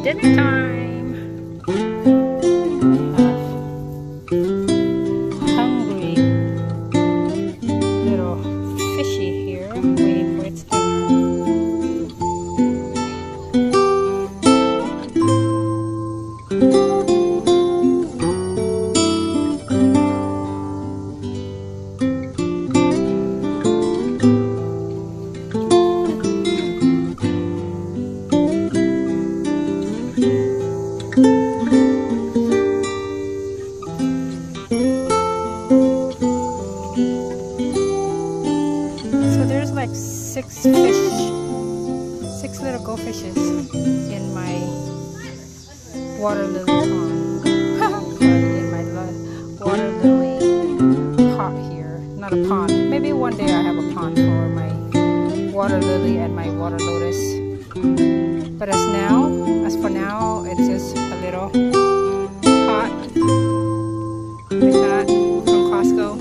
dinner time. Hungry little fishy here waiting for its dinner. Like six little goldfishes in my water lily pond. Sorry, in my water lily pot here. Not a pond. Maybe one day I have a pond for my water lily and my water lotus. But as for now, it's just a little pot like that from Costco.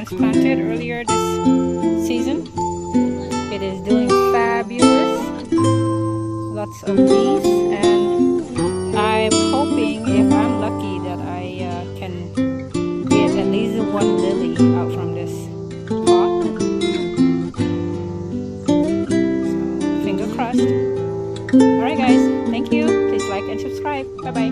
planted earlier this season. It is doing fabulous. Lots of leaves, and I'm hoping, if I'm lucky, that I can get at least one lily out from this pot. So, finger crossed. Alright guys, thank you. Please like and subscribe. Bye bye.